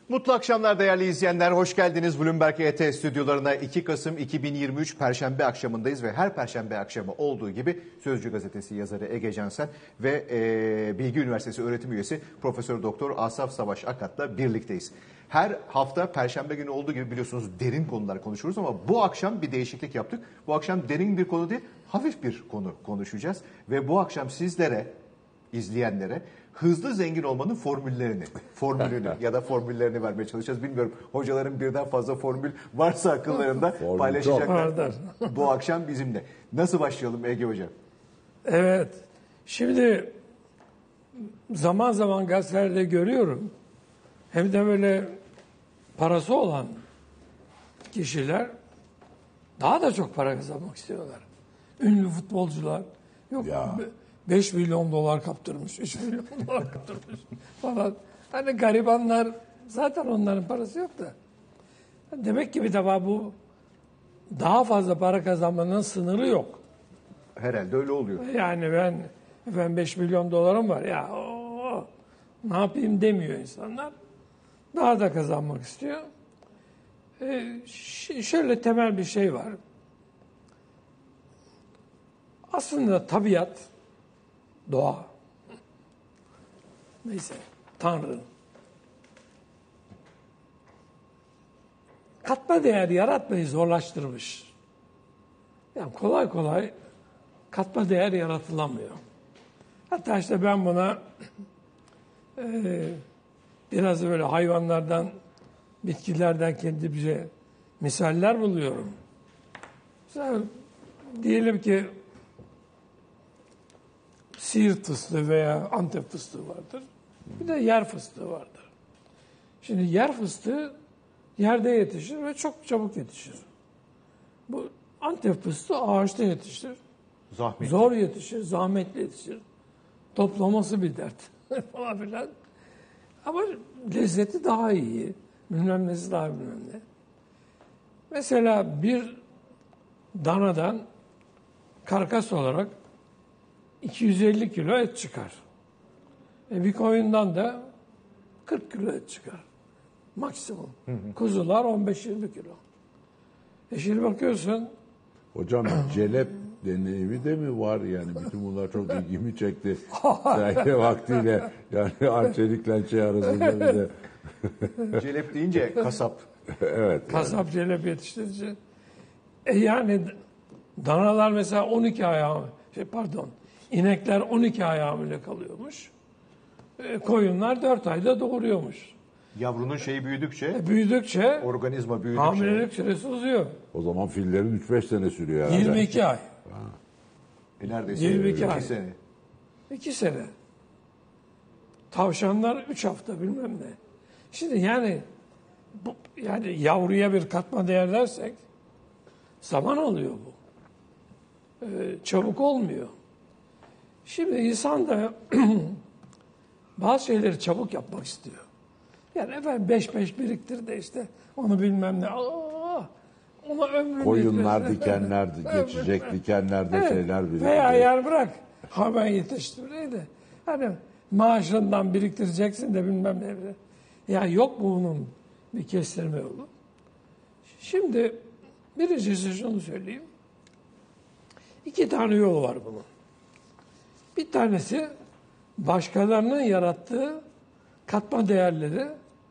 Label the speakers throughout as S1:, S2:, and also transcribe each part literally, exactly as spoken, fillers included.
S1: Mutlu akşamlar değerli izleyenler. Hoş geldiniz Bloomberg E T stüdyolarına. iki Kasım iki bin yirmi üç Perşembe akşamındayız ve her Perşembe akşamı olduğu gibi Sözcü Gazetesi yazarı Ege Cansel ve e, Bilgi Üniversitesi öğretim üyesi Profesör Doktor Asaf Savaş Akat'la birlikteyiz. Her hafta Perşembe günü olduğu gibi biliyorsunuz derin konular konuşuruz ama bu akşam bir değişiklik yaptık. Bu akşam derin bir konu değil, hafif bir konu konuşacağız ve bu akşam sizlere, izleyenlere hızlı zengin olmanın formüllerini, formülünü ya da formüllerini vermeye çalışacağız. Bilmiyorum, hocaların birden fazla formül varsa akıllarında paylaşacaklar. Bu akşam bizimle. Nasıl başlayalım Ege Hocam?
S2: Evet, şimdi zaman zaman gazetelerde görüyorum. Hem de böyle parası olan kişiler daha da çok para kazanmak istiyorlar. Ünlü futbolcular, yok ya. beş milyon dolar kaptırmış, üç milyon dolar kaptırmış falan. Hani garibanlar, zaten onların parası yok da. Demek ki bir defa bu daha fazla para kazanmanın sınırı yok.
S1: Herhalde öyle oluyor.
S2: Yani ben efendim beş milyon dolarım var ya o, ne yapayım demiyor insanlar. Daha da kazanmak istiyor. Ee, şöyle temel bir şey var. Aslında tabiat, doğa, neyse, Tanrı katma değer yaratmayı zorlaştırmış. Yani kolay kolay katma değer yaratılamıyor. Hatta işte ben buna e, biraz böyle hayvanlardan, bitkilerden kendimce misaller buluyorum. Mesela diyelim ki Siirt fıstığı veya Antep fıstığı vardır. Bir de yer fıstığı vardır. Şimdi yer fıstığı yerde yetişir ve çok çabuk yetişir. Bu Antep fıstığı ağaçta yetişir.
S1: Zahmetli.
S2: Zor yetişir, zahmetli yetişir. Toplaması bir dert falan filan. Ama lezzeti daha iyi. Bilmem nesi daha bilmem ne. Mesela bir danadan karkas olarak iki yüz elli kilo et çıkar. E bir koyundan da kırk kilo et çıkar. Maksimum. Hı hı. Kuzular on beş yirmi kilo. E şimdi bakıyorsun.
S3: Hocam celep deneyimi de mi var yani? Bütün bunlar çok ilgimi çekti. Belki vaktiyle yani arçelikle şey arasında bir de.
S1: Celep deyince kasap.
S3: Evet. Yani.
S2: Kasap celep yetiştirici. E yani danalar mesela on iki ay şey pardon. İnekler on iki ay hamile kalıyormuş. E, koyunlar dört ayda doğuruyormuş.
S1: Yavrunun şeyi büyüdükçe,
S2: e, büyüdükçe,
S1: organizma büyüdükçe
S2: hamilelik süresi uzuyor.
S3: O zaman fillerin üç beş sene sürüyor herhalde.
S2: yirmi iki ay.
S3: Ha.
S1: E neredeyse
S2: yirmi iki
S1: iki
S2: ay.
S1: sene.
S2: iki sene. Tavşanlar üç hafta bilmem ne. Şimdi yani bu, yani yavruya bir katma değer dersek zaman alıyor bu. Ee, çabuk olmuyor. Şimdi insan da bazı şeyleri çabuk yapmak istiyor. Yani efendim beş beş biriktir de işte onu bilmem ne. Aa, ona ömrünü
S3: Koyunlar, dikenler, geçecek dikenlerde evet, şeyler biriktir.
S2: Veya yani bırak hemen yetiştirmeyi de. Hani maaşından biriktireceksin de bilmem ne. Ya yok mu bunun bir kestirme yolu? Şimdi birincisi şunu söyleyeyim. İki tane yol var bunun. Bir tanesi başkalarının yarattığı katma değerleri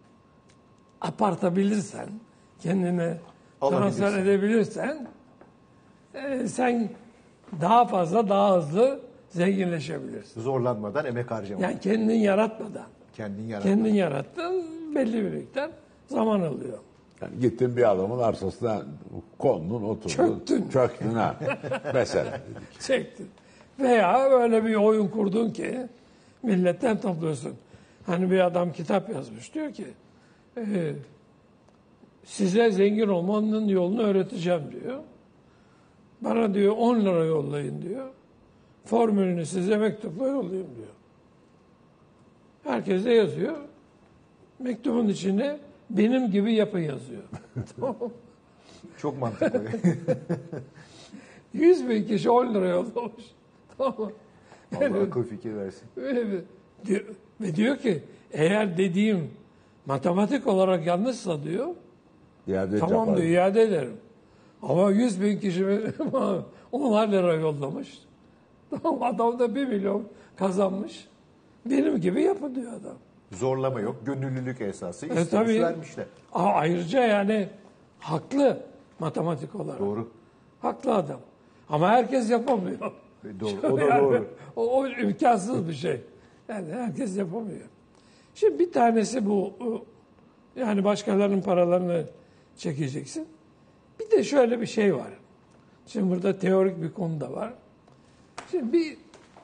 S2: apartabilirsen, kendine transfer edebilirsen e, sen daha fazla, daha hızlı zenginleşebilirsin.
S1: Zorlanmadan, emek harcamadan.
S2: Yani kendin yaratmadan.
S1: Kendin yaratmadan.
S2: Kendin yarattın, belli bir miktar zaman alıyor.
S3: Yani gittin bir adamın arsasına kondun, oturdun.
S2: Çöktün.
S3: Çöktün ha. Mesela.
S2: Çektin. Veya öyle bir oyun kurdun ki milletten topluyorsun. Hani bir adam kitap yazmış diyor ki e, size zengin olmanın yolunu öğreteceğim diyor. Bana diyor on lira yollayın diyor. Formülünü size mektupla yollayayım diyor. Herkes de yazıyor. Mektubun içinde benim gibi yapın yazıyor.
S1: Çok mantıklı.
S2: Yüz bin kişi on lira yollamış. Tamam.
S1: Allah yani, akıl fikir versin.
S2: Öyle bir, diyor, ve diyor ki eğer dediğim Matematik olarak yanlışsa diyor,
S3: İade
S2: tamam
S3: yapar.
S2: diyor, iade ederim. Ama yüz bin kişi onar lira yollamış. Tamam, adam da bir milyon kazanmış. Benim gibi yapın diyor adam.
S1: Zorlama yok, gönüllülük esası.
S2: E,
S1: İstemiş,
S2: tabii.
S1: vermişler.
S2: Aa, ayrıca yani haklı matematik olarak.
S1: Doğru.
S2: Haklı adam. Ama herkes yapamıyor.
S1: E, doğru. O da doğru.
S2: o, o imkansız bir şey. Yani herkes yapamıyor. Şimdi bir tanesi bu. Yani başkalarının paralarını çekeceksin. Bir de şöyle bir şey var. Şimdi burada teorik bir konu da var. Şimdi bir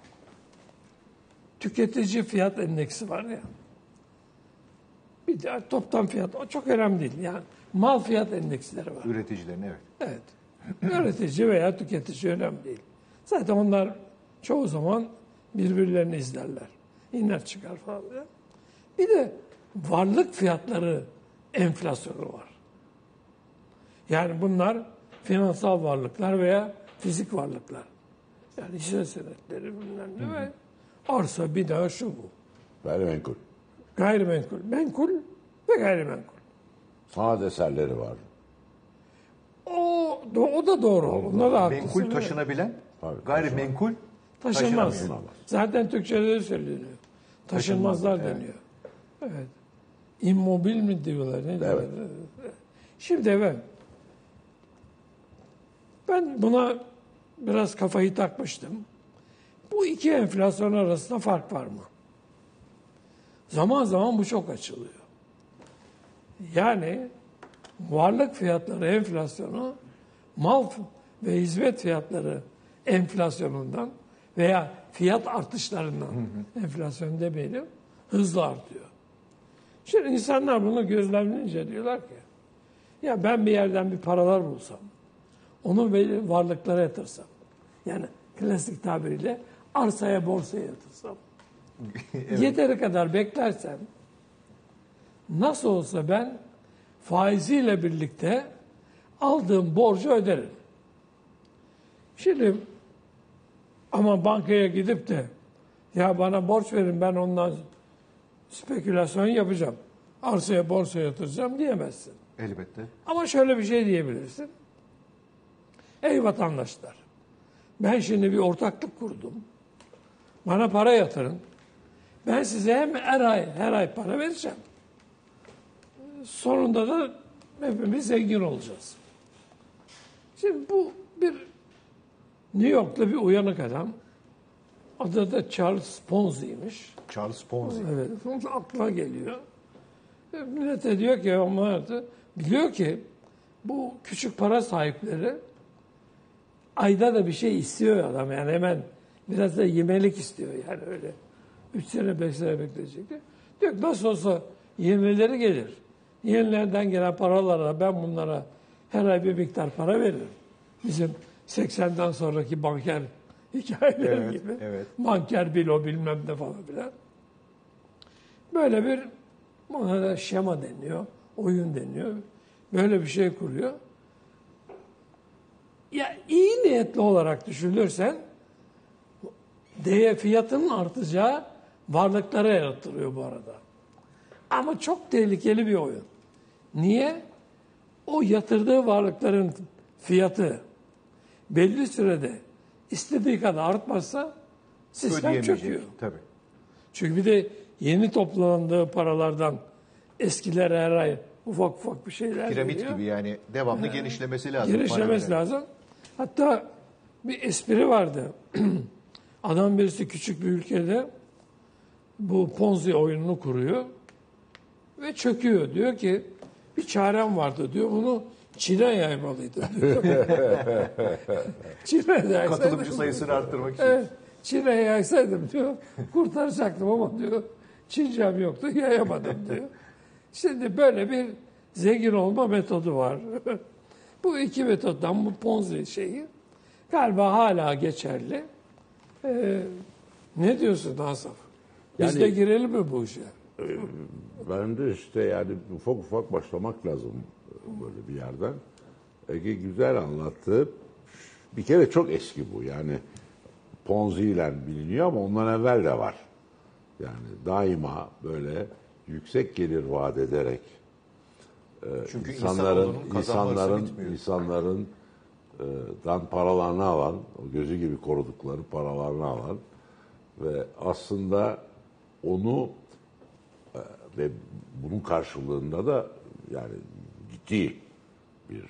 S2: tüketici fiyat endeksi var ya. Bir de toptan fiyat. O çok önemli değil. Yani mal fiyat endeksleri var.
S1: Üreticilerin evet.
S2: Evet. Üretici veya tüketici önemli değil. Zaten onlar çoğu zaman birbirlerini izlerler. İner çıkar falan. Ya. Bir de varlık fiyatları enflasyonu var. Yani bunlar finansal varlıklar veya fizik varlıklar. Yani hisse senetleri bilmem ne ve arsa, bina, şu bu.
S3: Gayrimenkul.
S2: Gayrimenkul, menkul ve gayrimenkul.
S3: Sanat eserleri var.
S2: O, o da doğru. Onda da haklısın.
S1: Menkul taşınabilen,
S3: Tabii,
S1: gayrimenkul
S2: Taşınmaz.
S1: taşınamıyor.
S2: Zaten Türkçe'de de söyleniyor. Taşınmazlar
S1: Taşınmaz,
S2: deniyor. Evet. İmmobil mi diyorlar? Ne diyorlar? Şimdi evet. Ben buna biraz kafayı takmıştım. Bu iki enflasyon arasında fark var mı? Zaman zaman bu çok açılıyor. Yani varlık fiyatları enflasyonu mal ve hizmet fiyatları enflasyonundan veya fiyat artışlarından hı hı. enflasyon demeyelim hızlı artıyor. Şimdi insanlar bunu gözlemleyince diyorlar ki ya ben bir yerden bir paralar bulsam onu varlıklara yatırsam yani klasik tabiriyle arsaya borsaya yatırsam evet. Yeteri kadar beklersem nasıl olsa ben faiziyle birlikte aldığım borcu öderim. Şimdi ama bankaya gidip de ya bana borç verin ben ondan spekülasyon yapacağım. Arsaya borsaya yatıracağım diyemezsin.
S1: Elbette.
S2: Ama şöyle bir şey diyebilirsin. Ey vatandaşlar, ben şimdi bir ortaklık kurdum. Bana para yatırın. Ben size hem her ay her ay para vereceğim. Sonunda da hepimiz zengin olacağız. Şimdi bu bir New York'ta bir uyanık adam. Adı da Charles Ponzi'ymiş.
S1: Charles Ponzi.
S2: Evet, aklına geliyor. Millete diyor ki, onlar da biliyor ki bu küçük para sahipleri ayda da bir şey istiyor adam. Yani hemen biraz da yemelik istiyor yani öyle. Üç sene, beş sene bekleyecek diyor. Diyor ki nasıl olsa yenileri gelir. Yenilerden gelen paralara ben bunlara her ay bir miktar para veririm. Bizim seksenden sonraki banker hikayeleri
S1: Evet,
S2: gibi.
S1: evet.
S2: Banker bilo bilmem ne falan filan. Böyle bir buna da şema deniyor, oyun deniyor. Böyle bir şey kuruyor. Ya iyi niyetli olarak düşünürsen değer fiyatının artacağı varlıklara yaratılıyor bu arada. Ama çok tehlikeli bir oyun. Niye? O yatırdığı varlıkların fiyatı belli sürede istediği kadar artmazsa sistem çöküyor.
S1: Tabii.
S2: Çünkü bir de yeni toplandığı paralardan eskiler her ay ufak ufak bir şeyler
S1: Piramit
S2: geliyor.
S1: gibi yani devamlı yani, genişlemesi lazım.
S2: Genişlemesi lazım. Hatta bir espri vardı. Adam birisi küçük bir ülkede bu Ponzi oyununu kuruyor ve çöküyor. Diyor ki bir çarem vardı diyor. Bunu Çin'e yaymalıydı diyor. Çin'e yaysaydım.
S1: Katılımcı sayısını arttırmak için.
S2: Evet, Çin'e yaysaydım diyor. Kurtaracaktım ama diyor Çincem yoktu yayamadım diyor. Şimdi böyle bir zengin olma metodu var. Bu iki metottan bu Ponzi şeyi galiba hala geçerli. Ee, ne diyorsun Asaf? Biz
S3: Yani-
S2: de girelim mi bu işe?
S3: Ben de işte yani ufak ufak başlamak lazım böyle bir yerden. Ege güzel anlattı. Bir kere çok eski bu yani Ponzi ile biliniyor ama ondan evvel de var. Yani daima böyle yüksek gelir vaat ederek
S1: Çünkü
S3: insanların
S1: insanoğlunun kazanma hırsı
S3: insanların
S1: bitmiyor.
S3: insanların e, dan paralarını alan, o gözü gibi korudukları paralarını alan ve aslında onu e, ve bunun karşılığında da yani ciddi bir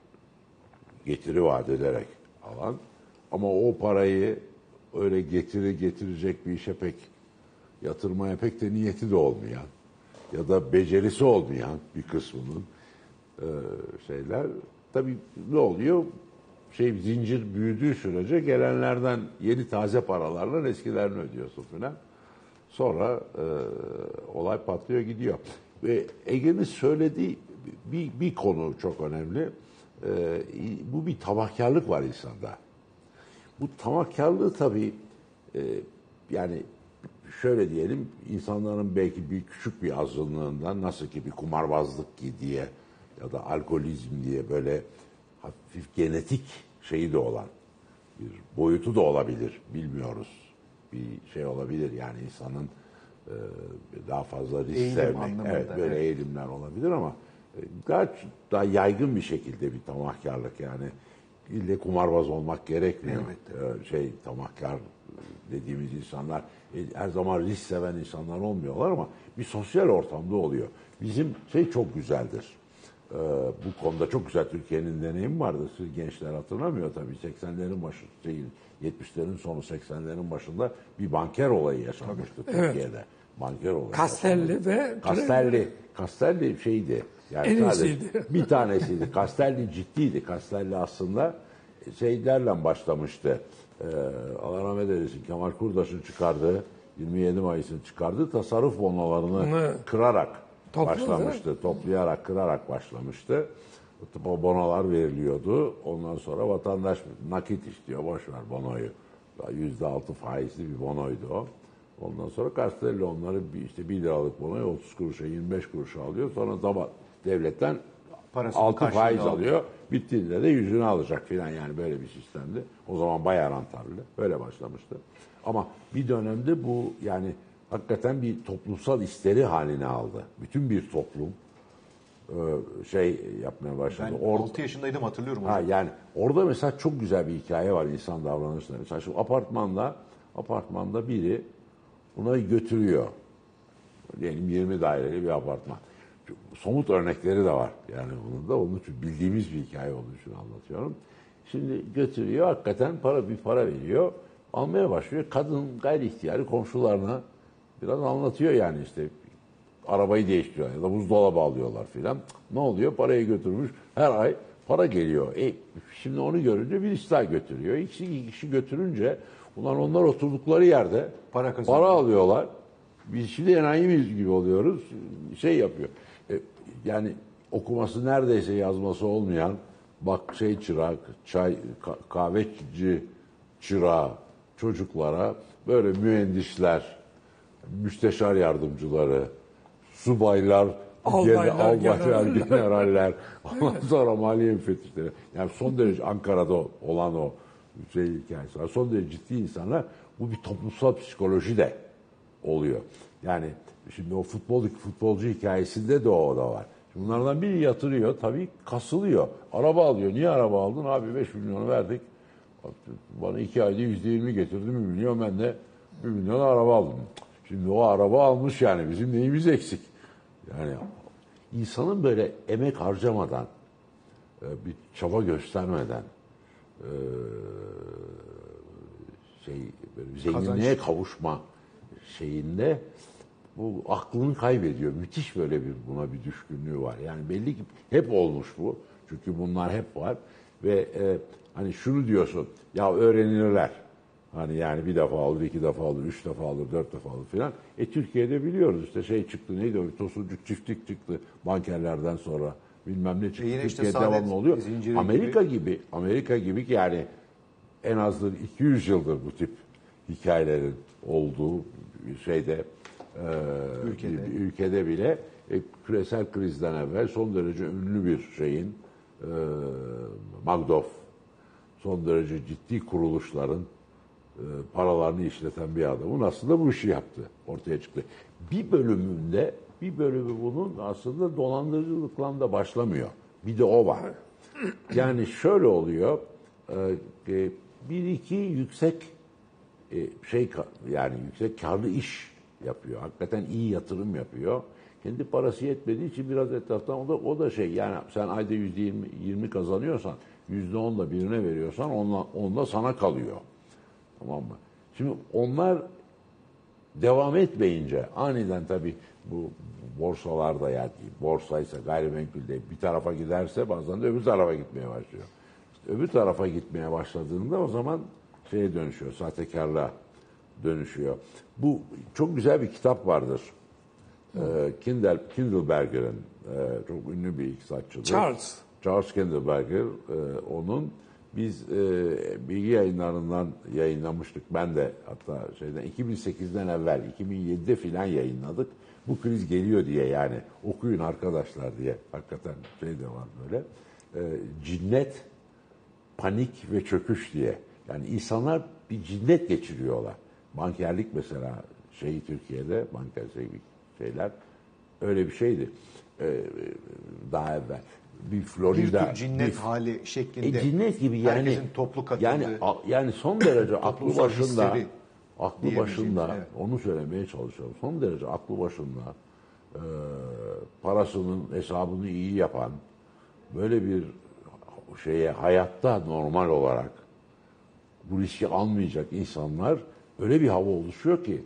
S3: getiri vaat ederek alan ama o parayı öyle getiri getirecek bir işe pek yatırmaya pek de niyeti de olmayan ya da becerisi olmayan bir kısmının e, şeyler tabii ne oluyor? Şey zincir büyüdüğü sürece gelenlerden yeni taze paralarla eskilerini ödüyorsun filan. Sonra e, olay patlıyor gidiyor. Ve Ege'nin söylediği bir, bir konu çok önemli. E, bu bir tamahkarlık var insanda. Bu tamahkarlığı tabii e, yani şöyle diyelim insanların belki bir küçük bir azınlığından nasıl ki bir kumarbazlık ki diye ya da alkolizm diye böyle hafif genetik şeyi de olan bir boyutu da olabilir bilmiyoruz. Bir şey olabilir yani insanın e, daha fazla risk
S1: Eğilim
S3: sevmek.
S1: anlamında,
S3: Evet böyle
S1: evet.
S3: eğilimler olabilir ama e, daha, daha yaygın bir şekilde bir tamahkarlık yani ille kumarbaz olmak gerekmiyor.
S1: Elbette.
S3: E, şey tamahkar dediğimiz insanlar e, her zaman risk seven insanlar olmuyorlar ama bir sosyal ortamda oluyor. Bizim şey çok güzeldir. Ee, bu konuda çok güzel Türkiye'nin deneyimi vardı. Siz gençler hatırlamıyor tabii. seksenlerin başı değil, yetmişlerin sonu seksenlerin başında bir banker olayı yaşanmıştı Türkiye'de. Banker olayı.
S2: Castelli
S3: yaşanmıştı.
S2: ve
S3: Castelli, Castelli şeydi. Yani
S2: En
S3: sadece
S2: iyisiydi.
S3: bir tanesiydi. Castelli ciddiydi. Castelli aslında şeylerle başlamıştı. Ee, Allah rahmet eylesin Kemal Kurdaş'ın çıkardığı yirmi yedi Mayıs'ın çıkardığı tasarruf bonolarını
S2: Hı.
S3: kırarak
S2: Topladı.
S3: başlamıştı. Toplayarak, kırarak başlamıştı. O bonolar veriliyordu. Ondan sonra vatandaş nakit istiyor. Boş ver bonoyu. Yüzde altı faizli bir bonoydu o. Ondan sonra Castelli onları bir, işte bir liralık bonoyu otuz kuruşa, yirmi beş kuruşa alıyor. Sonra zaman devletten
S1: Parasını
S3: altı
S1: karşılığını
S3: faiz
S1: alıyor.
S3: alıyor. Bittiğinde de yüzünü alacak filan yani böyle bir sistemdi. O zaman bayağı rantablı. Böyle başlamıştı. Ama bir dönemde bu yani hakikaten bir toplumsal isteri haline aldı. Bütün bir toplum e, şey yapmaya başladı.
S1: Ben
S3: Orada,
S1: altı yaşındaydım hatırlıyorum
S3: ha,
S1: hocam.
S3: yani orada mesela çok güzel bir hikaye var insan davranışları. Mesela şu apartmanda apartmanda biri buna götürüyor. Diyelim yirmi daireli bir apartman. Somut örnekleri de var. Yani bunun da onun için bildiğimiz bir hikaye olduğu için anlatıyorum. Şimdi götürüyor hakikaten para bir para veriyor. Almaya başlıyor. Kadın gayri ihtiyari komşularına biraz anlatıyor yani işte arabayı değiştiriyor ya da buzdolabı alıyorlar filan. Ne oluyor? Parayı götürmüş. Her ay para geliyor. E, şimdi onu görünce birisi daha götürüyor. İkisi iki kişi götürünce ulan onlar oturdukları yerde
S1: Para kazanıyor.
S3: para alıyorlar. Biz şimdi enayi miyiz gibi oluyoruz. Şey yapıyor. E, yani okuması neredeyse yazması olmayan bak şey çırak, çay, ka- kahveci çırağı çocuklara böyle mühendisler, müsteşar yardımcıları, subaylar,
S2: Albaylar,
S3: gene- albaylar,
S2: generaller.
S3: generaller, ondan sonra maliye müfettişleri. Yani son derece Ankara'da olan o şey hikayesi var. Son derece ciddi insanlar. Bu bir toplumsal psikoloji de oluyor. Yani şimdi o futbol futbolcu hikayesinde de o da var. Şimdi bunlardan biri yatırıyor, tabii kasılıyor. Araba alıyor. Niye araba aldın? Abi beş milyonu verdik. Bana iki ayda yüzde yirmi getirdi bir milyon. Ben de bir milyon araba aldım. Şimdi o araba almış yani. Bizim neyimiz eksik? Yani insanın böyle emek harcamadan, bir çaba göstermeden şey böyle zenginliğe kavuşma şeyinde bu aklını kaybediyor. Müthiş böyle bir buna bir düşkünlüğü var. Yani belli ki hep olmuş bu. Çünkü bunlar hep var ve e, hani şunu diyorsun ya öğrenirler. Hani yani bir defa alır, iki defa alır, üç defa alır, dört defa alır filan. E Türkiye'de biliyoruz işte şey çıktı neydi o tosuncuk çiftlik çıktı bankerlerden sonra bilmem ne çıktı.
S1: E yine işte
S3: Türkiye
S1: Saadet
S3: devamlı oluyor.
S1: zinciri
S3: Amerika gibi. gibi Amerika gibi ki yani en azından iki yüz yıldır bu tip hikayelerin olduğu şeyde e,
S1: Ülkede.
S3: bir, bir ülkede bile e, küresel krizden evvel son derece ünlü bir şeyin e, Magdoff son derece ciddi kuruluşların e, paralarını işleten bir adamın aslında bu işi yaptı. Ortaya çıktı. Bir bölümünde bir bölümü bunun aslında dolandırıcılıkla da başlamıyor. Bir de o var. Yani şöyle oluyor, e, bir iki yüksek e, şey yani yüksek karlı iş yapıyor. Hakikaten iyi yatırım yapıyor. Kendi parası yetmediği için biraz etraftan o da o da şey yani sen ayda yüzde yirmi, yirmi kazanıyorsan yüzde on da birine veriyorsan onunla, onunla sana kalıyor. Tamam mı? Şimdi onlar devam etmeyince aniden tabii bu borsalarda yani borsaysa gayrimenkulde bir tarafa giderse bazen de öbür tarafa gitmeye başlıyor. İşte öbür tarafa gitmeye başladığında o zaman şeye dönüşüyor, sahtekarlığa dönüşüyor. Bu çok güzel bir kitap vardır. Ee, Kindle, Kindleberger'in e, çok ünlü bir iktisatçıdır.
S2: Charles.
S3: Charles Kindleberger, e, onun biz e, bilgi yayınlarından yayınlamıştık. Ben de hatta şeyden iki bin sekizden evvel iki bin yedide filan yayınladık. Bu kriz geliyor diye yani okuyun arkadaşlar diye hakikaten şey de var böyle. E, cinnet, panik ve çöküş diye. Yani insanlar bir cinnet geçiriyorlar. Bankerlik mesela şeyi Türkiye'de banker şey, şeyler öyle bir şeydi. E, daha evvel. Bir Florida
S1: bir tür cinnet
S3: bir,
S1: hali şeklinde.
S3: e, cinnet gibi yani
S1: herkesin toplu katıldığı.
S3: yani yani son derece aklı
S1: toplumsal
S3: başında
S1: hisleri
S3: aklı başında
S1: evet.
S3: onu söylemeye çalışıyorum. Son derece aklı başında e, parasının hesabını iyi yapan böyle bir şeye hayatta normal olarak bu riski almayacak insanlar öyle bir hava oluşuyor ki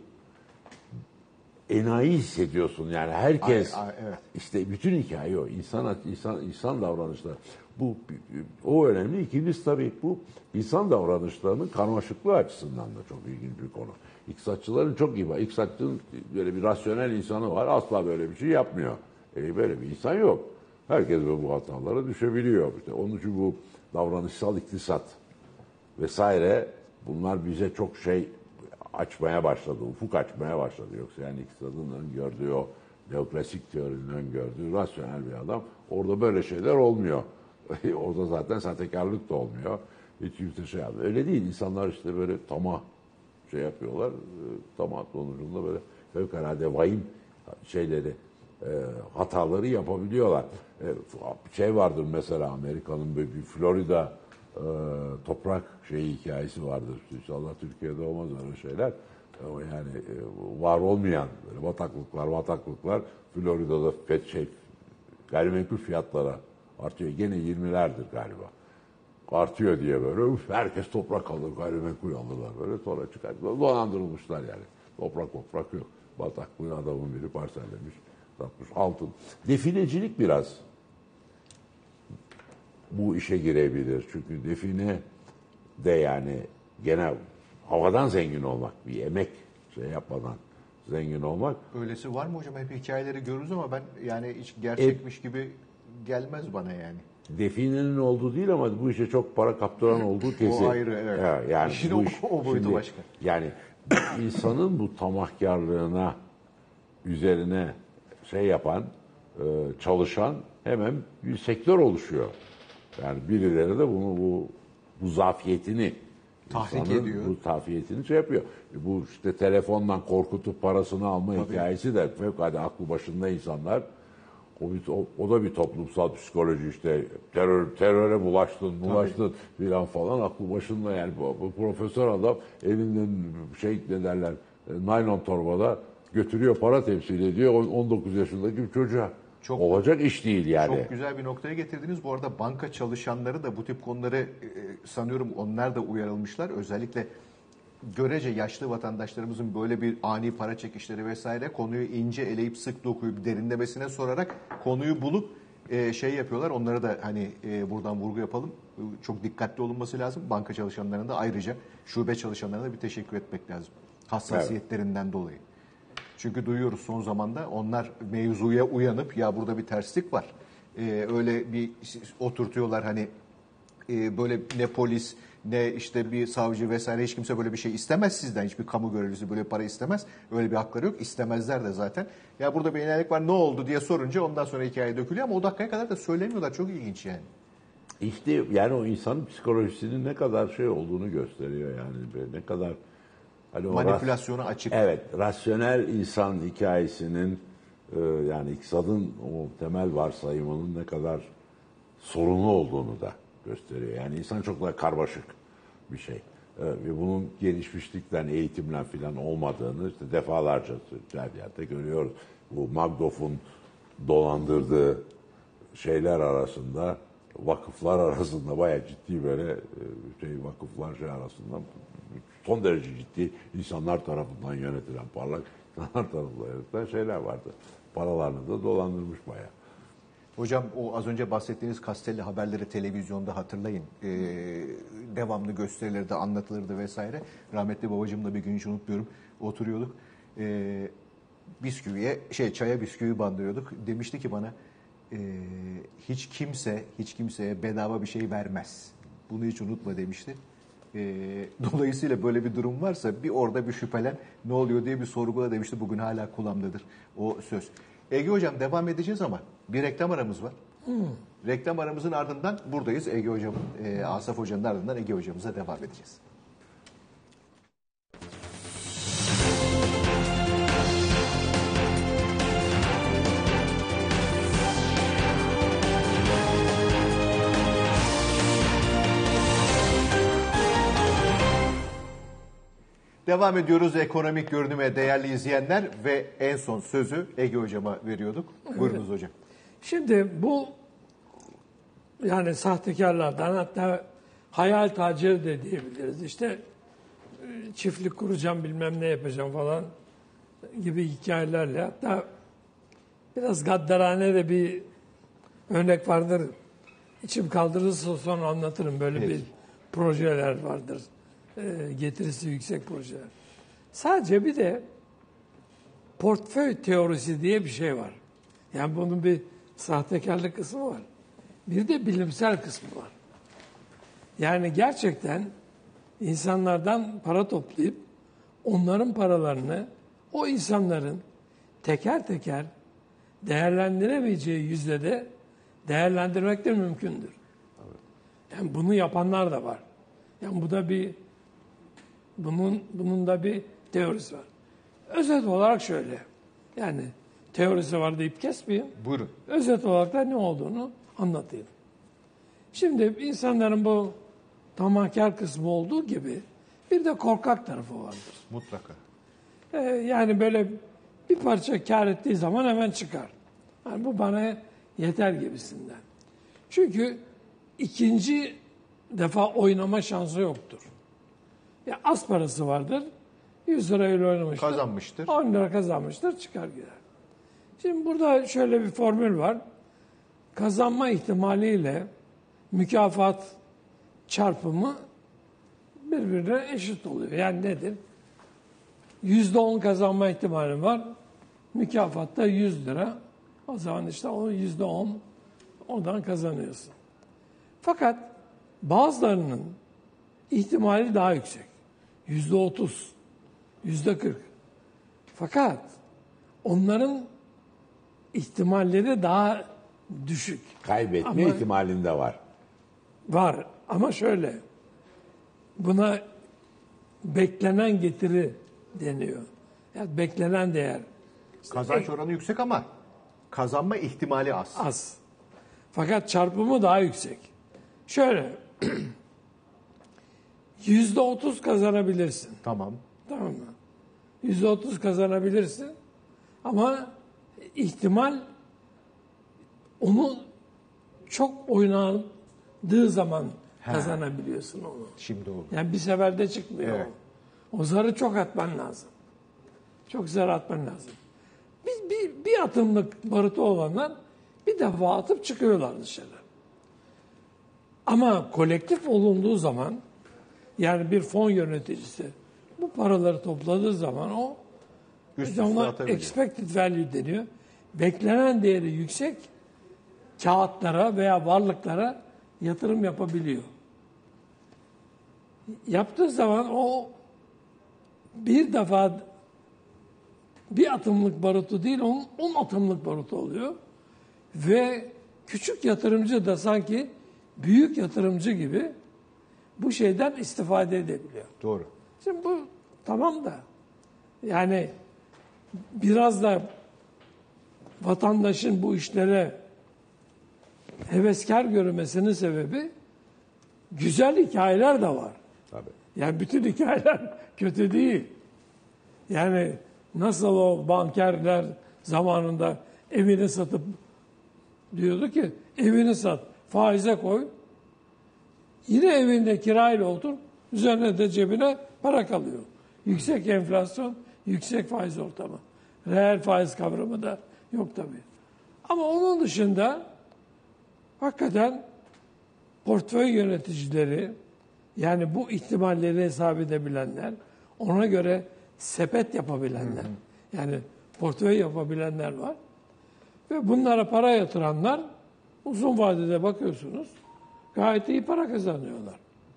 S3: enayi hissediyorsun yani herkes
S1: Ay, ay, evet.
S3: işte bütün hikaye o insan insan insan davranışları bu o önemli. İkincisi tabii bu insan davranışlarının karmaşıklığı açısından da çok ilginç bir konu. İktisatçıların çok iyi var. İktisatçının böyle bir rasyonel insanı var. Asla böyle bir şey yapmıyor. E böyle bir insan yok. Herkes bu hatalara düşebiliyor. İşte onun için bu davranışsal iktisat vesaire bunlar bize çok şey açmaya başladı, ufuk açmaya başladı. Yoksa yani iktisadın öngördüğü o neoklasik teorinin öngördüğü rasyonel bir adam orada böyle şeyler olmuyor. Orada zaten sahtekarlık da olmuyor. Hiç kimse şey yapmıyor. Öyle değil. İnsanlar işte böyle tamah şey yapıyorlar. Tamah sonucunda böyle fevkalade vahim şeyleri, e, hataları yapabiliyorlar. E, şey vardır mesela Amerika'nın böyle bir Florida e, toprak şeyi hikayesi vardır. İnşallah Türkiye'de olmaz öyle şeyler. E, yani e, var olmayan böyle bataklıklar, bataklıklar Florida'da fet şey gayrimenkul fiyatlara artıyor. Gene yirmilerdir galiba. Artıyor diye böyle uf, herkes toprak alır, gayrimenkul alırlar böyle sonra çıkar. Dolandırılmışlar yani. Toprak toprak yok. Bataklığın adamın biri parsellemiş, satmış altın. Definecilik biraz bu işe girebilir. Çünkü define de yani gene havadan zengin olmak, bir emek şey yapmadan zengin olmak.
S1: Öylesi var mı hocam? Hep hikayeleri görürüz ama ben yani hiç gerçekmiş gibi gelmez bana yani.
S3: Definenin olduğu değil ama bu işe çok para kaptıran olduğu kesin.
S1: O ayrı evet.
S3: Ya, yani
S1: İşin
S3: bu
S1: o,
S3: iş,
S1: o boyutu
S3: şimdi,
S1: başka.
S3: Yani insanın bu tamahkarlığına üzerine şey yapan, e, çalışan hemen bir sektör oluşuyor. Yani birileri de bunu bu bu zafiyetini
S1: Tahrik
S3: insanın
S1: ediyor.
S3: Bu zafiyetini şey yapıyor. Bu işte telefondan korkutup parasını alma
S1: Tabii.
S3: hikayesi de fevkalade aklı başında insanlar. O, bir, o, o da bir toplumsal psikoloji işte terör teröre bulaştın, bulaştın filan falan aklı başında yani bu, bu profesör adam elinden şey ne derler e, naylon torbada götürüyor para temsil ediyor on dokuz yaşındaki bir çocuğa.
S1: Çok,
S3: Olacak iş değil yani.
S1: Çok güzel bir noktaya getirdiniz. Bu arada banka çalışanları da bu tip konuları e, sanıyorum onlar da uyarılmışlar. Özellikle görece yaşlı vatandaşlarımızın böyle bir ani para çekişleri vesaire konuyu ince eleyip sık dokuyup derinlemesine sorarak konuyu bulup e, şey yapıyorlar. Onlara da hani e, buradan vurgu yapalım. Çok dikkatli olunması lazım. Banka çalışanlarına da ayrıca şube çalışanlarına da bir teşekkür etmek lazım. Hassasiyetlerinden evet. dolayı. Çünkü duyuyoruz son zamanda onlar mevzuya uyanıp ya burada bir terslik var. Ee, öyle bir oturtuyorlar hani e, böyle ne polis ne işte bir savcı vesaire hiç kimse böyle bir şey istemez sizden. Hiçbir kamu görevlisi böyle para istemez. Öyle bir hakları yok. İstemezler de zaten. Ya burada bir inelik var ne oldu diye sorunca ondan sonra hikaye dökülüyor ama o dakikaya kadar da söylemiyorlar. Çok ilginç yani.
S3: İşte yani o insanın psikolojisinin ne kadar şey olduğunu gösteriyor yani. Ne kadar hani
S1: manipülasyona
S3: ras-
S1: açık.
S3: Evet, rasyonel insan hikayesinin e, yani iktisadın o temel varsayımının ne kadar sorunlu olduğunu da gösteriyor. Yani insan çok daha karmaşık bir şey. E, ve bunun gelişmişlikten, eğitimle falan olmadığını işte defalarca her yerde görüyoruz. Bu Magdoff'un dolandırdığı şeyler arasında, vakıflar arasında bayağı ciddi böyle şey vakıflar şey arasında son derece ciddi insanlar tarafından yönetilen, parlak insanlar tarafından yönetilen şeyler vardı. Paralarını da dolandırmış bayağı.
S1: Hocam o az önce bahsettiğiniz Castelli haberleri televizyonda hatırlayın. Ee, devamlı gösterilirdi, anlatılırdı vesaire. Rahmetli babacığımla bir gün hiç unutmuyorum. Oturuyorduk. Ee, bisküviye, şey çaya bisküvi bandırıyorduk. Demişti ki bana e, hiç kimse, hiç kimseye bedava bir şey vermez. Bunu hiç unutma demişti. E, dolayısıyla böyle bir durum varsa bir orada bir şüphelen ne oluyor diye bir sorgula demişti. Bugün hala kulağımdadır o söz. Ege Hocam devam edeceğiz ama bir reklam aramız var. Hmm. Reklam aramızın ardından buradayız. Ege Hocam'ın, e, Asaf Hoca'nın ardından Ege Hocamıza devam edeceğiz. Devam ediyoruz ekonomik görünüme değerli izleyenler ve en son sözü Ege Hocam'a veriyorduk. Buyurunuz evet. Hocam.
S2: Şimdi bu yani sahtekarlardan hatta hayal tacir de diyebiliriz. İşte çiftlik kuracağım bilmem ne yapacağım falan gibi hikayelerle hatta biraz gaddarane de bir örnek vardır. İçim kaldırırsa sonra anlatırım. Böyle evet. bir projeler vardır. Getirisi yüksek projeler. Sadece bir de portföy teorisi diye bir şey var. Yani bunun bir sahtekarlık kısmı var. Bir de bilimsel kısmı var. Yani gerçekten insanlardan para toplayıp onların paralarını o insanların teker teker değerlendiremeyeceği yüzdede değerlendirmek de mümkündür. Yani bunu yapanlar da var. Yani bu da bir Bunun, bunun da bir teorisi var. Özet olarak şöyle. Yani teorisi var deyip kesmeyeyim.
S1: Buyurun.
S2: Özet olarak da ne olduğunu anlatayım. Şimdi insanların bu tamahkar kısmı olduğu gibi bir de korkak tarafı vardır.
S1: Mutlaka.
S2: Ee, yani böyle bir parça kar ettiği zaman hemen çıkar. Yani bu bana yeter gibisinden. Çünkü ikinci defa oynama şansı yoktur. Ya az parası vardır. yüz lirayla oynamıştır.
S1: Kazanmıştır.
S2: on lira kazanmıştır. Çıkar gider. Şimdi burada şöyle bir formül var. Kazanma ihtimaliyle mükafat çarpımı birbirine eşit oluyor. Yani nedir? yüzde on kazanma ihtimali var. Mükafatta yüz lira. O zaman işte o yüzde on oradan kazanıyorsun. Fakat bazılarının ihtimali daha yüksek. Yüzde otuz, yüzde kırk. Fakat onların ihtimalleri daha düşük.
S3: Kaybetme
S2: ama
S3: ihtimalinde var.
S2: Var ama şöyle, buna beklenen getiri deniyor. Yani beklenen değer.
S1: İşte kazanç oranı yüksek ama kazanma ihtimali az.
S2: Az. Fakat çarpımı daha yüksek. Şöyle, yüzde otuz kazanabilirsin.
S1: Tamam.
S2: Tamam mı? Yüzde otuz kazanabilirsin. Ama ihtimal onu çok oynandığı zaman He. kazanabiliyorsun onu.
S1: Şimdi oldu.
S2: Yani bir seferde çıkmıyor. Evet. O. o zarı çok atman lazım. Çok zar atman lazım. Bir, bir, bir atımlık barutu olanlar bir defa atıp çıkıyorlar dışarı. Ama kolektif olunduğu zaman yani bir fon yöneticisi bu paraları topladığı zaman o işte ona expected value deniyor. Beklenen değeri yüksek kağıtlara veya varlıklara yatırım yapabiliyor. Yaptığı zaman o bir defa bir atımlık barutu değil, on, on atımlık barutu oluyor. Ve küçük yatırımcı da sanki büyük yatırımcı gibi bu şeyden istifade edebiliyor.
S1: Doğru.
S2: Şimdi bu tamam da yani biraz da vatandaşın bu işlere heveskar görmesinin sebebi güzel hikayeler de var.
S3: Tabii.
S2: Yani bütün hikayeler kötü değil. Yani nasıl o bankerler zamanında evini satıp diyordu ki evini sat, faize koy. Yine evinde kirayla otur, üzerine de cebine para kalıyor. Yüksek enflasyon, yüksek faiz ortamı. Reel faiz kavramı da yok tabii. Ama onun dışında hakikaten portföy yöneticileri, yani bu ihtimalleri hesap edebilenler, ona göre sepet yapabilenler, yani portföy yapabilenler var. Ve bunlara para yatıranlar uzun vadede bakıyorsunuz gayet iyi para kazanıyorlar.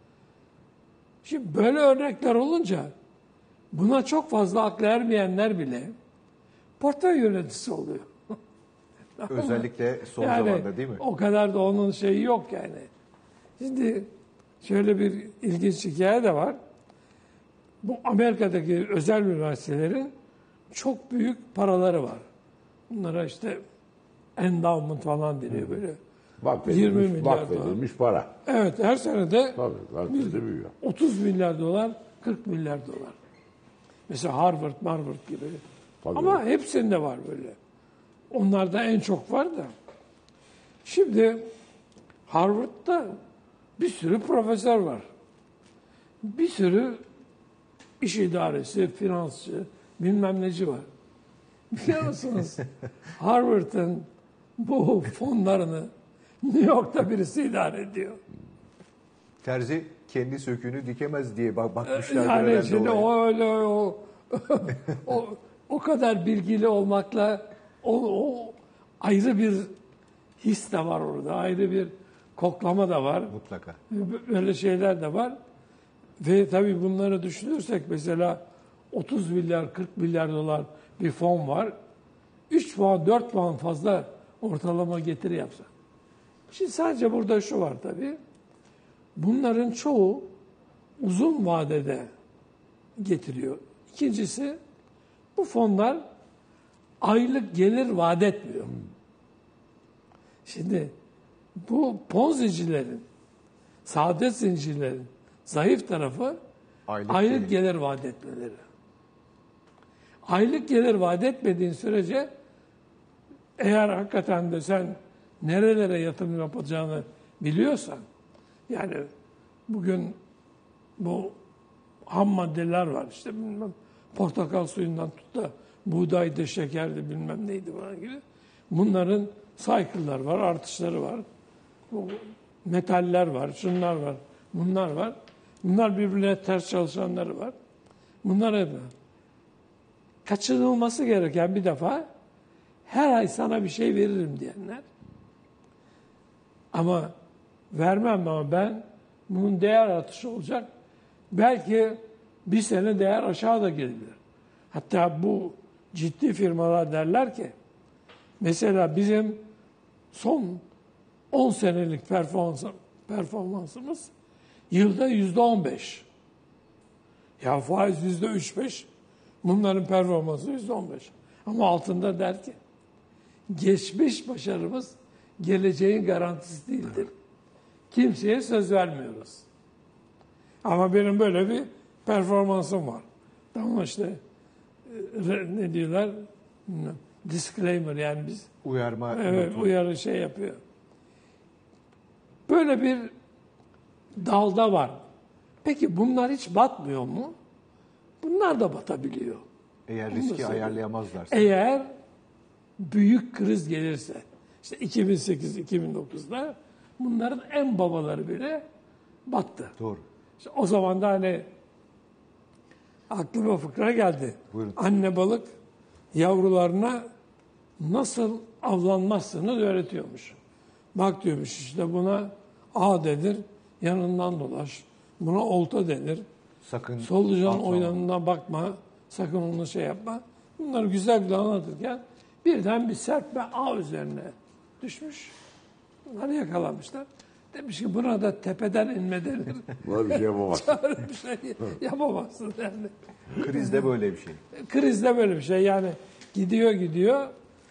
S2: Şimdi böyle örnekler olunca buna çok fazla aklı ermeyenler bile portföy yöneticisi oluyor.
S1: Özellikle son
S2: yani,
S1: zamanda değil mi?
S2: O kadar da onun şeyi yok yani. Şimdi şöyle bir ilginç hikaye de var. Bu Amerika'daki özel üniversitelerin çok büyük paraları var. Bunlara işte endowment falan deniyor böyle. yirmi
S3: Vakfedilmiş,
S2: milyar
S3: vakfedilmiş para.
S2: Evet, her sene de
S3: Tabii, vakfede büyüyor.
S2: otuz milyar dolar, kırk milyar dolar. Mesela Harvard, Harvard gibi.
S3: Tabii.
S2: Ama hepsinde var böyle. Onlarda en çok var da. Şimdi Harvard'da bir sürü profesör var. Bir sürü iş idaresi, finansçı, bilmem neci var. Biliyor musunuz? Harvard'ın bu fonlarını New York'ta birisi idare ediyor.
S1: Terzi kendi söküğünü dikemez diye bak bakmışlar.
S2: Yani şimdi o öyle o, o o kadar bilgili olmakla o, o ayrı bir his de var orada. Ayrı bir koklama da var.
S1: Mutlaka.
S2: Böyle şeyler de var. Ve tabii bunları düşünürsek mesela otuz milyar, kırk milyar dolar bir fon var. üç puan, dört puan fazla ortalama getiri yapsa. Şimdi sadece burada şu var tabii. Bunların çoğu uzun vadede getiriyor. İkincisi, bu fonlar aylık gelir vaat etmiyor. Şimdi bu ponzincilerin, saadet zincirlerin zayıf tarafı
S1: Aylık
S2: aylık,
S1: gelir.
S2: gelir vaat etmeleri. Aylık gelir vaat etmediğin sürece eğer hakikaten de sen nerelere yatırım yapacağını biliyorsan, yani bugün bu ham maddeler var işte bilmem portakal suyundan tut da buğdaydı, şekerdi bilmem neydi falan gibi. Bunların cycle'lar var, artışları var. Bu metaller var, şunlar var, bunlar var. Bunlar birbirine ters çalışanları var. Bunlar hep kaçınılması gereken bir defa her ay sana bir şey veririm diyenler. Ama vermem ama ben bunun değer artışı olacak. Belki bir sene değer aşağı da gelebilir. Hatta bu ciddi firmalar derler ki mesela bizim son on senelik performans, performansımız yılda yüzde on beş. Ya faiz yüzde üç beş. Bunların performansı yüzde on beş. Ama altında der ki geçmiş başarımız geleceğin garantisi değildir. Kimseye söz vermiyoruz. Ama benim böyle bir performansım var. Tamam işte ne diyorlar? Disclaimer yani biz.
S1: Uyarma.
S2: Evet, uyarı şey yapıyor. Böyle bir dalda var. Peki bunlar hiç batmıyor mu? Bunlar da batabiliyor.
S1: Eğer riski ayarlayamazlarsa.
S2: Eğer büyük kriz gelirse, işte iki bin sekiz iki bin dokuzda bunların en babaları bile battı.
S1: Doğru.
S2: İşte o zaman da hani aklıma fıkra geldi.
S1: Buyurun.
S2: Anne balık yavrularına nasıl avlanmazsınız öğretiyormuş. Bak diyormuş işte buna ağ denir, yanından dolaş. Buna olta denir.
S1: Sakın
S2: Solucan
S1: atlama.
S2: oynanına bakma, sakın onu şey yapma. Bunları güzel güzel anlatırken birden bir serpme ağ üzerine düşmüş. Bunları yakalamışlar. Demiş ki buna da tepeden inme denir.
S3: Buna bir şey yapamaz.
S2: bir şey yapamazsın yani.
S1: Krizde böyle bir şey.
S2: Krizde böyle bir şey yani gidiyor gidiyor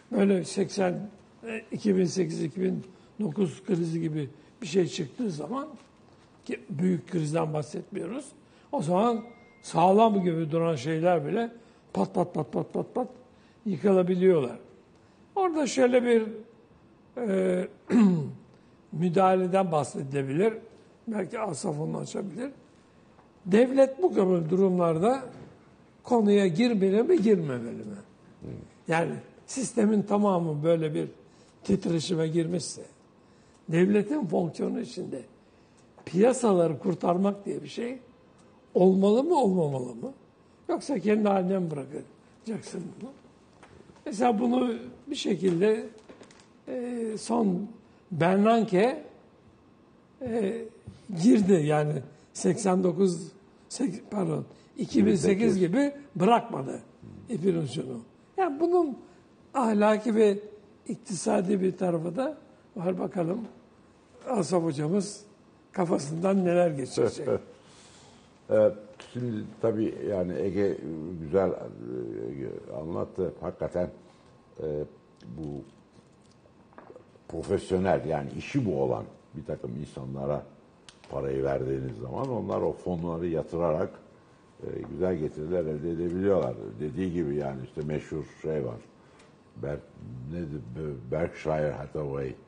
S2: böyle seksen iki bin sekiz iki bin dokuz krizi gibi bir şey çıktığı zaman, ki büyük krizden bahsetmiyoruz, o zaman sağlam gibi duran şeyler bile pat pat pat pat pat pat yıkılabiliyorlar. Orada şöyle bir e, müdahaleden bahsedilebilir. Belki Asaf onu açabilir. Devlet bu gibi durumlarda konuya girmeli mi, girmemeli mi? Yani sistemin tamamı böyle bir titreşime girmişse, devletin fonksiyonu içinde piyasaları kurtarmak diye bir şey olmalı mı, olmamalı mı? Yoksa kendi haline mi bırakacaksın bunu? Mesela bunu bir şekilde e, son Bernanke e, girdi, yani seksen dokuz pardon iki bin sekiz gibi bırakmadı ipin ucunu. Yani bunun ahlaki ve iktisadi bir tarafı da var, bakalım Asaf hocamız kafasından neler geçirecek.
S3: Evet, şimdi tabii yani Ege güzel e, anlattı. Hakikaten e, bu profesyonel, yani işi bu olan bir takım insanlara parayı verdiğiniz zaman onlar o fonları yatırarak e, güzel getiriler elde edebiliyorlar. Dediği gibi yani işte meşhur şey var. Ber, nedir? Berkshire Hathaway e,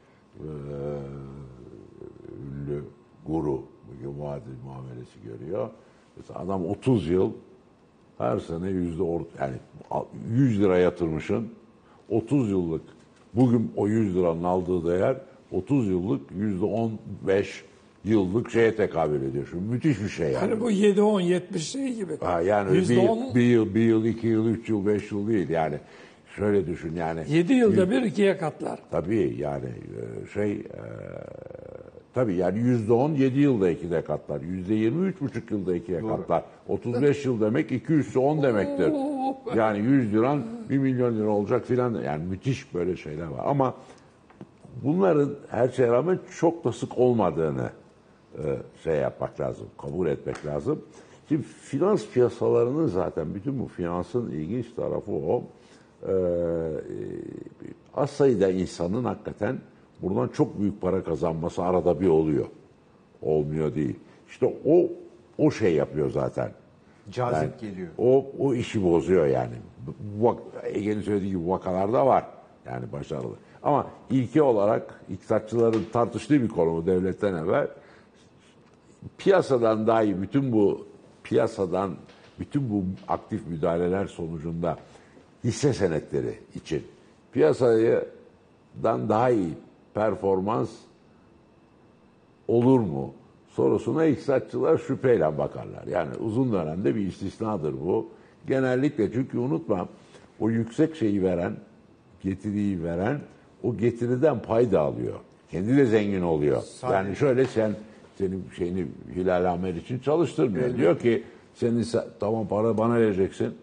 S3: ünlü guru bugün muadil muamelesi görüyor. Mesela adam otuz yıl her sene yüzde or, yani yüz lira yatırmışın otuz yıllık, bugün o yüz liranın aldığı değer otuz yıllık yüzde on beş yıllık şeye tekabül ediyor. Şimdi müthiş bir şey yani.
S2: Yani bu yedi on yetmiş şey gibi.
S3: Ha, yani bir, yıl, bir yıl, bir yıl, iki yıl, üç yıl, beş yıl değil yani. Şöyle düşün yani.
S2: yedi yılda bir ikiye katlar.
S3: Tabii yani şey e, tabii yani yüzde on yedi yılda ikide katlar. Yüzde yirmi üç buçuk yılda ikiye
S1: Doğru.
S3: katlar. otuz beş yıl demek iki üstü on demektir. Yani yüz liran bir milyon lira olacak filan. Yani müthiş böyle şeyler var. Ama bunların her şeye rağmen çok da sık olmadığını e, şey yapmak lazım. Kabul etmek lazım. Şimdi finans piyasalarının zaten bütün bu finansın ilginç tarafı o. Ee, az sayıda insanın hakikaten buradan çok büyük para kazanması arada bir oluyor. Olmuyor değil. İşte o o şey yapıyor zaten.
S1: Cazip
S3: Yani
S1: geliyor.
S3: O o işi bozuyor yani. Bu, Ege'nin söylediği gibi vakalar da var. Yani başarılı. Ama ilke olarak iktisatçıların tartıştığı bir konu devletten evvel. Piyasadan dahi bütün bu piyasadan bütün bu aktif müdahaleler sonucunda hisse senetleri için piyasadan daha iyi performans olur mu sorusuna iktisatçılar şüpheyle bakarlar. Yani uzun dönemde bir istisnadır bu. Genellikle, çünkü unutma, o yüksek şeyi veren, getiriyi veren o getiriden pay da alıyor. Kendi de zengin oluyor.
S1: Sadece.
S3: Yani şöyle sen senin şeyini Hilal Amer için çalıştırmıyor. Evet. Diyor ki senin tamam para bana vereceksin.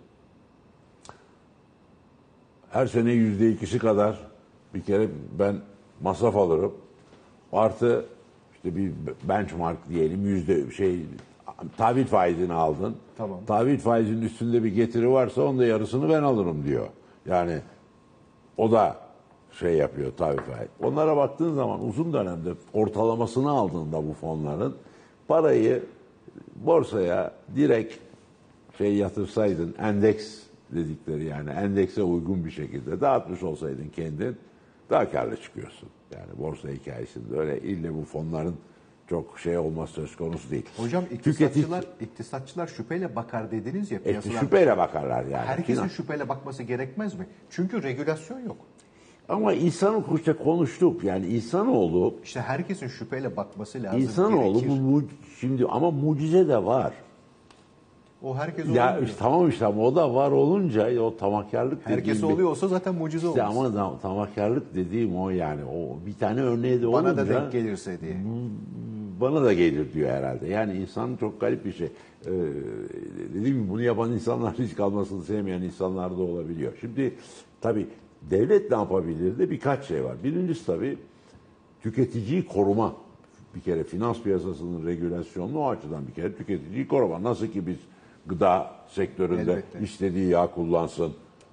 S3: Her sene yüzde ikisi kadar bir kere ben masraf alırım. Artı işte bir benchmark diyelim, yüzde şey tahvil faizini aldın.
S1: Tamam.
S3: Tahvil faizinin üstünde bir getiri varsa onun da yarısını ben alırım diyor. Yani o da şey yapıyor tahvil faiz. Onlara baktığın zaman uzun dönemde ortalamasını aldığında bu fonların parayı borsaya direkt şey yatırsaydın, endeks dedikleri yani endekse uygun bir şekilde dağıtmış olsaydın kendin, daha karlı çıkıyorsun. Yani borsa hikayesinde öyle ille bu fonların çok şey olması söz konusu değil.
S1: Hocam iktisatçılar, iktisatçılar şüpheyle bakar dediniz ya piyasalar.
S3: E, şüpheyle bakarlar yani.
S1: Herkesin
S3: Finan.
S1: şüpheyle bakması gerekmez mi? Çünkü regülasyon yok.
S3: Ama insan işte konuştuk yani insanoğlu.
S1: İşte herkesin şüpheyle bakması lazım.
S3: İnsanoğlu
S1: gerekir.
S3: bu, bu şimdi ama mucize de var.
S1: O herkes
S3: Ya
S1: olmuyor.
S3: işte, tamam işte ama o da var olunca o tamakarlık dediğim.
S1: Herkes
S3: bir-
S1: oluyor olsa zaten mucize
S3: İşte
S1: olmaz.
S3: ama da- tamakarlık dediğim o yani. O bir tane örneği de
S1: Bana
S3: olunca
S1: da denk gelirse diye.
S3: bana da gelir diyor herhalde. Yani insan çok garip bir şey. Ee, dediğim gibi bunu yapan insanlar, hiç kalmasını sevmeyen insanlar da olabiliyor. Şimdi tabii devlet ne yapabilir de birkaç şey var. Birincisi tabii tüketiciyi koruma. Bir kere finans piyasasının regülasyonunu o açıdan bir kere tüketiciyi koruma. Nasıl ki biz gıda sektöründe
S1: Elbette.
S3: istediği yağ kullansın,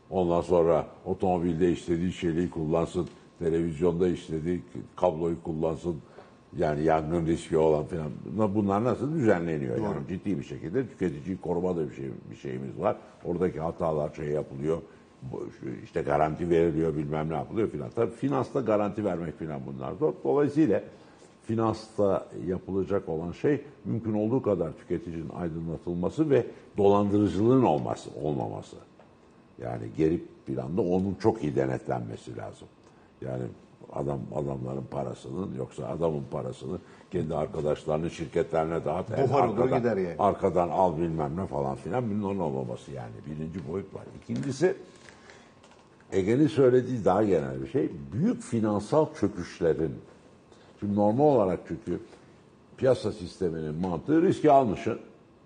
S3: Ondan sonra otomobilde istediği şeyi kullansın, televizyonda istediği kabloyu kullansın. Yani yangın riski olan filan. Bunlar nasıl düzenleniyor?
S1: Doğru.
S3: Yani ciddi bir şekilde tüketiciyi koruma da bir şey bir şeyimiz var. Oradaki hatalar şey yapılıyor. İşte garanti veriliyor, bilmem ne yapılıyor filan. Tabii finansta garanti vermek filan bunlar zor. Dolayısıyla finansta yapılacak olan şey mümkün olduğu kadar tüketicinin aydınlatılması ve dolandırıcılığın olması, olmaması. Yani geri planda onun çok iyi denetlenmesi lazım. Yani adam adamların parasının yoksa adamın parasını kendi arkadaşlarının şirketlerine dağıt.
S1: Buhar olur
S3: arkadan,
S1: gider yani.
S3: arkadan al bilmem ne falan filan bunun olmaması yani. Birinci boyut var. İkincisi Ege'nin söylediği daha genel bir şey. Büyük finansal çöküşlerin, şimdi normal olarak çünkü piyasa sisteminin mantığı riski almışsın.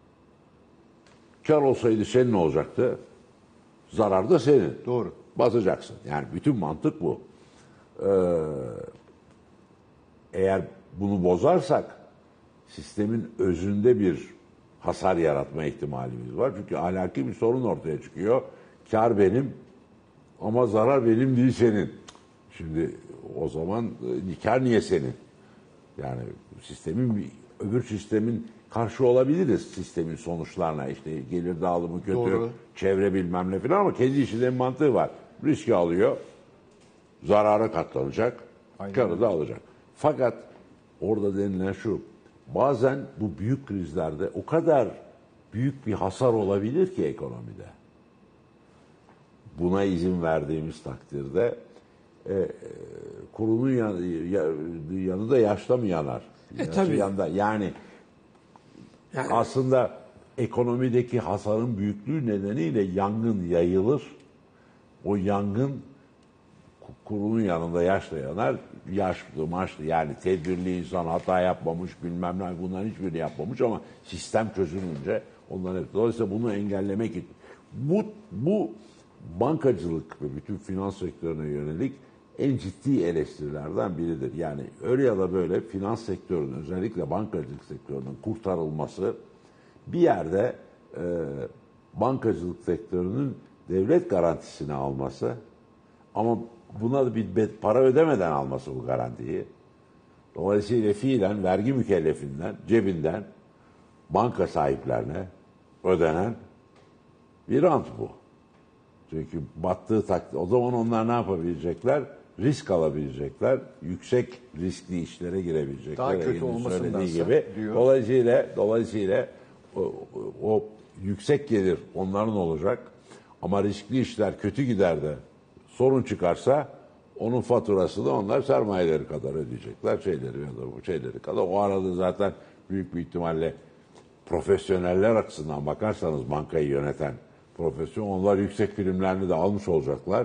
S3: Kar olsaydı senin olacaktı. Zarar da senin.
S1: Doğru.
S3: Basacaksın. Yani bütün mantık bu. Ee, eğer bunu bozarsak sistemin özünde bir hasar yaratma ihtimalimiz var. Çünkü ahlaki bir sorun ortaya çıkıyor. Kar benim ama zarar benim değil senin. Şimdi o zaman e, kar niye senin? Yani sistemin öbür sistemin karşı olabiliriz sistemin sonuçlarına. İşte gelir dağılımı kötü,
S1: Doğru.
S3: çevre bilmem ne falan ama kendi işinin mantığı var. Riski alıyor, zarara katlanacak,
S1: Aynen.
S3: karı da alacak. Fakat orada denilen şu, bazen bu büyük krizlerde o kadar büyük bir hasar olabilir ki ekonomide. Buna izin verdiğimiz takdirde e, e, kurunun yan, ya, yanında yaşta mı yanar?
S2: E,
S3: Yaşı
S2: tabii.
S3: Yanında. Yani,
S2: Yani
S3: aslında ekonomideki hasarın büyüklüğü nedeniyle yangın yayılır. O yangın kurunun yanında yaşla yanar. Yaşlı, maçlı yani tedbirli insan hata yapmamış bilmem ne bunların hiçbirini yapmamış ama sistem çözülünce onların hep. Dolayısıyla bunu engellemek için bu, bu bankacılık ve bütün finans sektörüne yönelik en ciddi eleştirilerden biridir. Yani öyle ya da böyle finans sektörünün özellikle bankacılık sektörünün kurtarılması bir yerde e, bankacılık sektörünün devlet garantisini alması ama buna da bir para ödemeden alması bu garantiyi. Dolayısıyla fiilen vergi mükellefinden, cebinden banka sahiplerine ödenen bir rant bu. Çünkü battığı takdirde o zaman onlar ne yapabilecekler? Risk alabilecekler. Yüksek riskli işlere girebilecekler.
S1: Daha kötü
S3: Ege'nin
S1: olmasındansa
S3: söylediği gibi.
S1: diyor.
S3: Dolayısıyla dolayısıyla o, o yüksek gelir onların olacak. Ama riskli işler kötü gider de sorun çıkarsa onun faturasını onlar sermayeleri kadar ödeyecekler. Şeyleri ya da bu şeyleri kadar. O arada zaten büyük bir ihtimalle profesyoneller açısından bakarsanız bankayı yöneten profesyon onlar yüksek primlerini de almış olacaklar.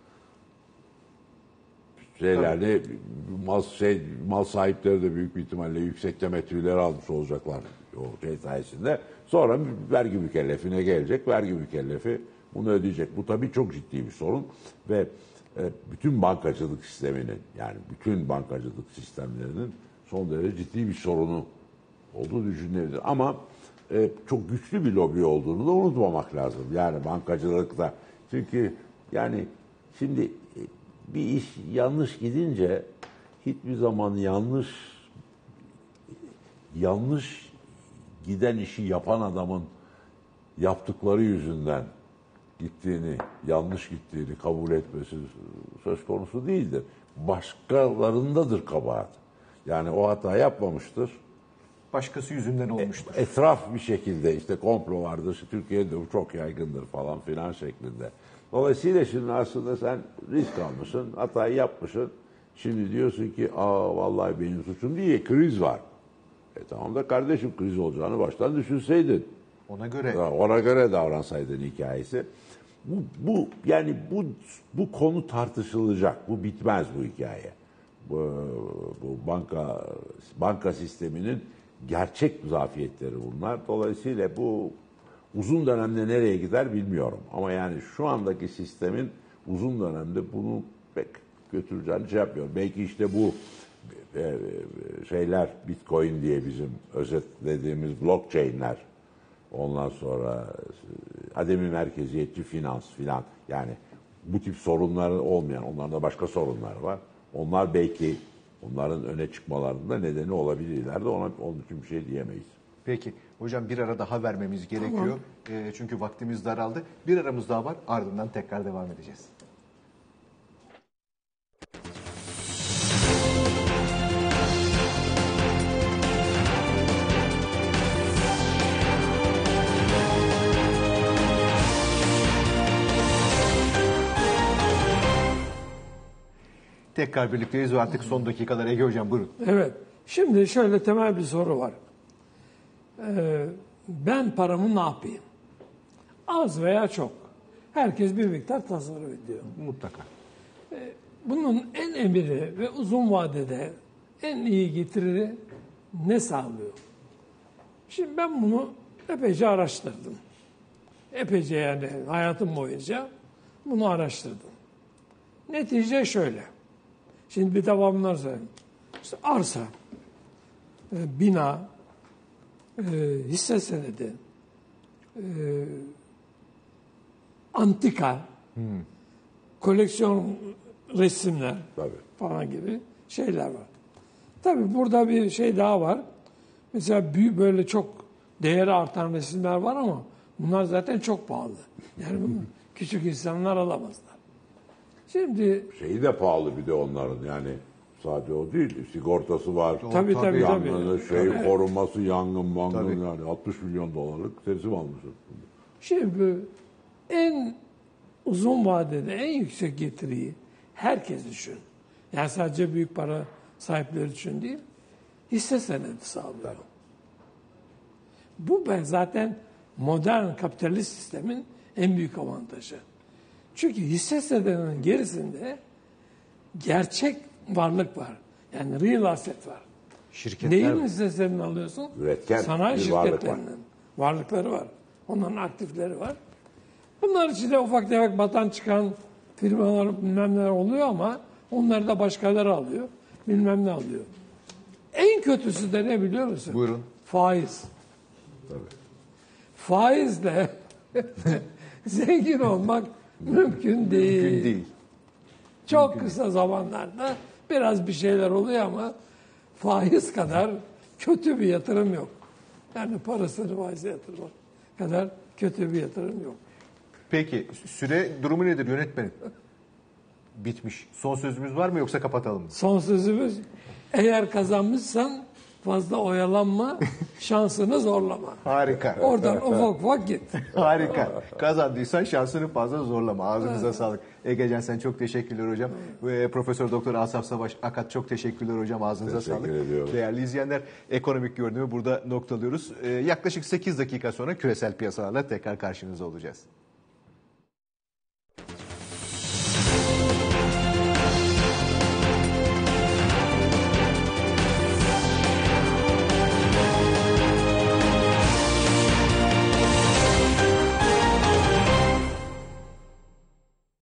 S3: Şeylerde mal şey mal sahipleri de büyük bir ihtimalle yüksek temettüleri almış olacaklar o şey sayesinde. Sonra vergi mükellefine gelecek. Vergi mükellefi bunu ödeyecek. Bu tabii çok ciddi bir sorun ve e, bütün bankacılık sisteminin yani bütün bankacılık sistemlerinin son derece ciddi bir sorunu olduğu düşünülebilir. Ama e, çok güçlü bir lobi olduğunu da unutmamak lazım. Yani bankacılıkta. Çünkü yani şimdi e, bir iş yanlış gidince hiçbir zaman yanlış yanlış giden işi yapan adamın yaptıkları yüzünden gittiğini, yanlış gittiğini kabul etmesi söz konusu değildir. Başkalarındadır kabahat. Yani o hata yapmamıştır.
S1: Başkası yüzünden olmuştur.
S3: Etraf bir şekilde işte komplo vardır, işte Türkiye'de bu çok yaygındır falan filan şeklinde. Dolayısıyla şimdi aslında sen risk almışsın, hatayı yapmışsın. Şimdi diyorsun ki aa vallahi benim suçum değil, kriz var. E tamam da kardeşim kriz olacağını baştan düşünseydin.
S1: Ona göre.
S3: Ona göre davransaydın hikayesi. Bu, bu yani bu bu konu tartışılacak. Bu bitmez bu hikaye. Bu, bu banka banka sisteminin gerçek zafiyetleri bunlar. Dolayısıyla bu uzun dönemde nereye gider bilmiyorum. Ama yani şu andaki sistemin uzun dönemde bunu pek götüreceğini şey yapmıyorum. Belki işte bu şeyler Bitcoin diye bizim özetlediğimiz blockchain'ler ondan sonra ademi merkeziyetçi finans filan yani bu tip sorunları olmayan, onlarda başka sorunlar var. Onlar belki onların öne çıkmalarında nedeni olabilirler de ona, onun için bir şey diyemeyiz.
S1: Peki hocam bir ara daha vermemiz gerekiyor. Tamam. E, çünkü vaktimiz daraldı. Bir aramız daha var, ardından tekrar devam edeceğiz. Tekrar birlikteyiz ve artık son dakikalar. Ege Hocam buyurun.
S2: Evet. Şimdi şöyle temel bir soru var. Ee, ben paramı ne yapayım? Az veya çok. Herkes bir miktar tasarruf ediyor.
S1: Mutlaka.
S2: Ee, bunun en emiri ve uzun vadede en iyi getiri ne sağlıyor? Şimdi ben bunu epeyce araştırdım. Epeyce yani hayatım boyunca bunu araştırdım. Netice şöyle. Şimdi bir devamlar söyleyeyim. İşte arsa, e, bina, e, hisse senedi, e, antika, hmm. koleksiyon resimler
S3: Tabii.
S2: falan gibi şeyler var. Tabii burada bir şey daha var. Mesela büyük böyle çok değeri artan resimler var ama bunlar zaten çok pahalı. Yani bunu küçük insanlar alamazlar. Şimdi
S3: şeyi de pahalı bir de onların yani sadece o değil sigortası var.
S2: Tabii tabii
S3: yangını,
S2: tabii.
S3: şey
S2: Tabii.
S3: koruması yangın mangın
S1: Tabii.
S3: yani altmış milyon dolarlık resim almışlar.
S2: Şimdi en uzun vadede en yüksek getiriyi herkes için, yani sadece büyük para sahipleri için değil, hisse senedi sağlıyor. Bu ben zaten modern kapitalist sistemin en büyük avantajı. Çünkü hisse senedinin gerisinde gerçek varlık var. Yani real asset var.
S1: Şirketler
S2: Neyin hisse senedini alıyorsun?
S3: Üretken
S2: Sanayi
S3: bir varlık
S2: şirketlerinin varlıkları var. Onların aktifleri var. Bunlar içinde ufak tefek batan çıkan firmalar bilmem neler oluyor ama onları da başkaları alıyor. Bilmem ne alıyor. En kötüsü de ne biliyor musun?
S1: Buyurun.
S2: Faiz.
S3: Tabii.
S2: Faizle zengin olmak mümkün değil.
S1: Mümkün değil.
S2: Çok
S1: Mümkün
S2: kısa zamanlarda biraz bir şeyler oluyor ama faiz kadar kötü bir yatırım yok. Yani parasını faize yatırmak kadar kötü bir yatırım yok.
S1: Peki süre durumu nedir yönetmenim? Bitmiş. Son sözümüz var mı yoksa kapatalım mı?
S2: Son sözümüz, eğer kazanmışsan fazla oyalanma, şansını zorlama.
S1: Harika.
S2: Oradan ufak ufak git.
S1: Harika. Kazandıysan şansını fazla zorlama. Ağzınıza sağlık. Egecan sen çok teşekkürler hocam. Ve Profesör Doktor Asaf Savaş Akat çok teşekkürler hocam. Ağzınıza
S3: Teşekkür
S1: sağlık.
S3: ediyorum.
S1: Değerli izleyenler, ekonomik görünümü burada noktalıyoruz. Ee, yaklaşık sekiz dakika sonra küresel piyasalarla tekrar karşınızda olacağız.